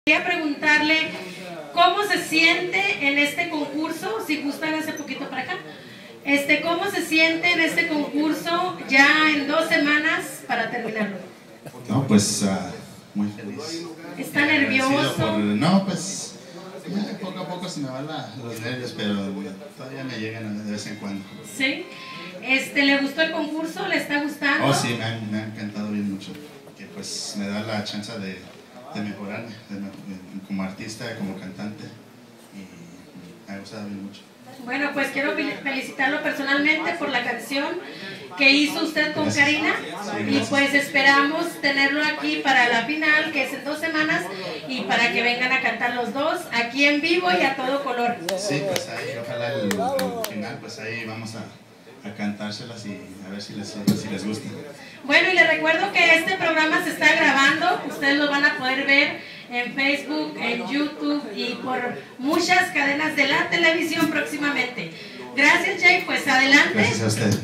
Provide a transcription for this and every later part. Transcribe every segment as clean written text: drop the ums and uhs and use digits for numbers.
Quería preguntarle cómo se siente en este concurso, si gustan hace poquito para acá, cómo se siente en este concurso ya en 2 semanas para terminarlo. No, pues muy feliz. ¿Está nervioso? No, pues poco a poco se me van los nervios, pero todavía me llegan de vez en cuando. ¿Sí? ¿Le gustó el concurso? ¿Le está gustando? Oh, sí, me ha encantado bien mucho, que pues me da la chance de mejorarme como artista, como cantante, y me ha gustado bien mucho. Bueno, pues quiero felicitarlo personalmente por la canción que hizo usted con Karina, y pues esperamos tenerlo aquí para la final, que es en 2 semanas, y para que vengan a cantar los dos aquí en vivo y a todo color. Sí, pues ahí, ojalá el final, pues ahí vamos a cantárselas y a ver si les gusta. Bueno, y les recuerdo que este programa se está grabando, ustedes lo van a poder ver en Facebook, en YouTube y por muchas cadenas de la televisión próximamente. Gracias, Jay, pues adelante. Gracias a usted.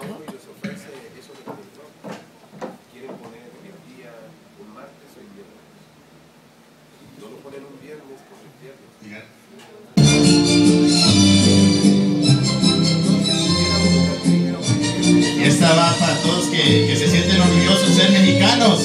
¿Quieren poner el día un martes o el viernes? No lo ponen un viernes, pues el viernes. Y esta va para todos que se sienten orgullosos de ser mexicanos.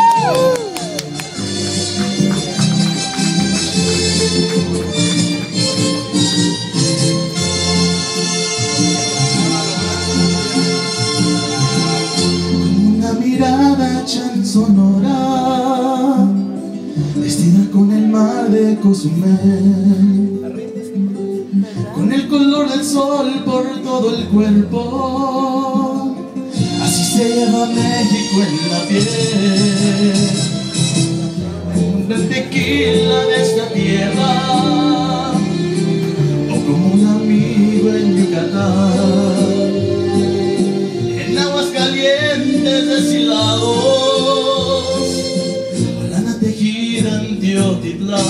Una mirada chanzonora, vestida con el mar de Cozumel, con el color del sol por todo el cuerpo, así se lleva México en la piel. El tequila de esta tierra, o como un amigo en Yucatán, en aguas calientes deshilados, o lana tejida en Teotitlán.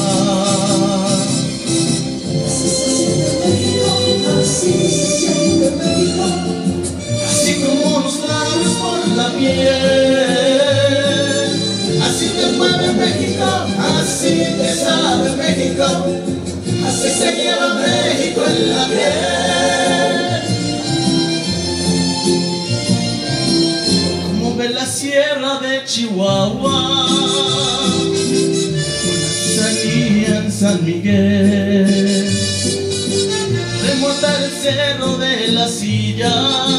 Así se siente México, así como los labios por la piel. Así te mueve México, así te sabe México, así se lleva México en la piel. Como ve la sierra de Chihuahua, con la Sanía en San Miguel, remontar el cerro de la Silla,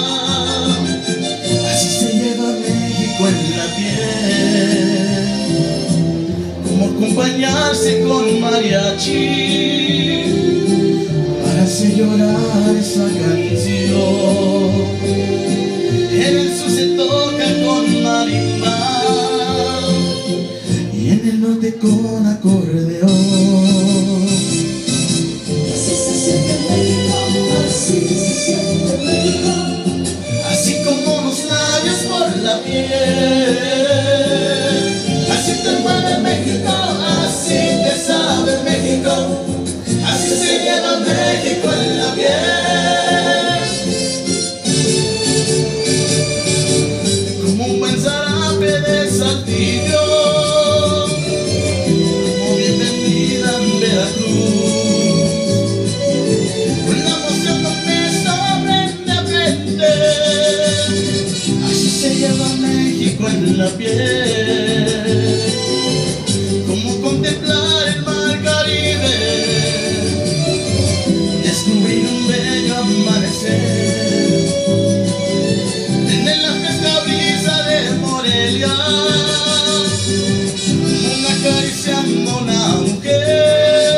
así se lleva México en la piel. Como acompañarse con mariachi para hacer llorar esa canción. En el sur se toca con marimba y en el norte con acordeón. Así se siente México, así se siente México, así como los labios por la piel. Así te mueve México, así te sabe México, así se lleva México en la piel. Como un buen zarape de Saltillo, como bien vendida en Veracruz, con la emoción donde sobre frente, así se lleva México en la piel. Como contemplar el mar Caribe, descubrir un bello amanecer, tener la fresca brisa de Morelia, una acariciando a una mujer.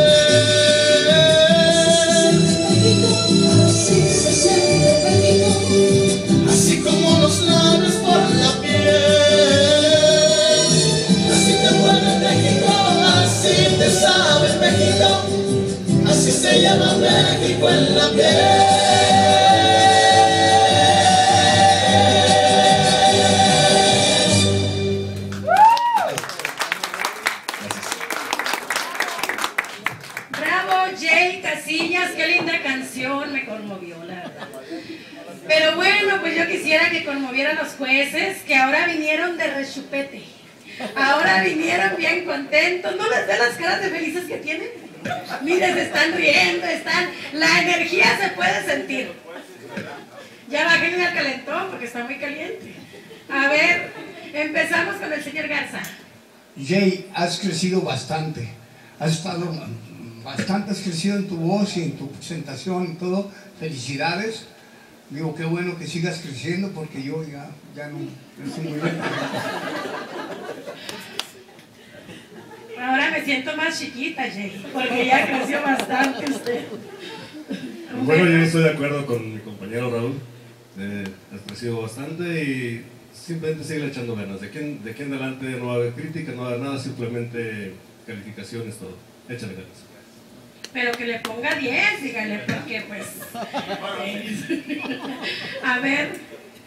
Así se siente México, así como los labios por la piel. Así te mueve México, así te sabe México, así se llama México en la piel. Bravo, Jay Casillas, qué linda canción, me conmovió, la verdad. Pero bueno, pues yo quisiera que conmovieran a los jueces, que ahora vinieron de rechupete. Ahora vinieron bien contentos. ¿No les ven las caras de felices que tienen? Miren, se están riendo, la energía se puede sentir. Ya bájenle al calentón porque está muy caliente. A ver, empezamos con el señor Garza. Jay, has crecido bastante. Has crecido en tu voz y en tu presentación y todo. Felicidades. Digo, qué bueno que sigas creciendo porque yo ya no estoy muy bien. Ahora me siento más chiquita, Jay, porque ya creció bastante usted. Bueno, yo estoy de acuerdo con mi compañero Raúl. Has crecido bastante y simplemente sigue echando ganas. De aquí en adelante no va a haber crítica, no va a haber nada, simplemente calificaciones, todo. Échale ganas. Pero que le ponga 10, dígale, porque pues... A ver.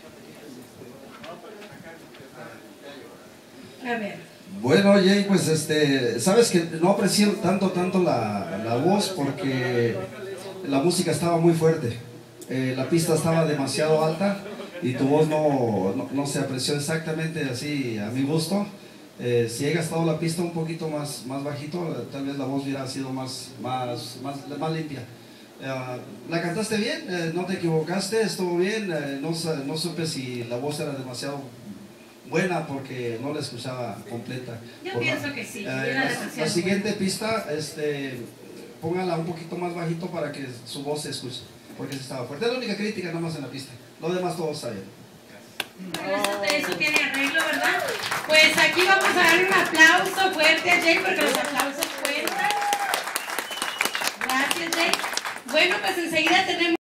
Bueno, Jay, pues sabes que no aprecié tanto la voz porque la música estaba muy fuerte. La pista estaba demasiado alta y tu voz no se apreció exactamente así a mi gusto. Si he gastado la pista un poquito más bajito, tal vez la voz hubiera sido más limpia. La cantaste bien, no te equivocaste, estuvo bien. No supe si la voz era demasiado buena porque no la escuchaba completa. Yo pienso que sí. La siguiente pista, póngala un poquito más bajito para que su voz se escuche, porque se estaba fuerte. Es la única crítica nada más en la pista. Lo demás todo está bien. Bueno, eso tiene arreglo, ¿verdad? Pues aquí vamos a dar un aplauso fuerte a Jay porque los aplausos cuentan. Gracias, Jay. Bueno, pues enseguida tenemos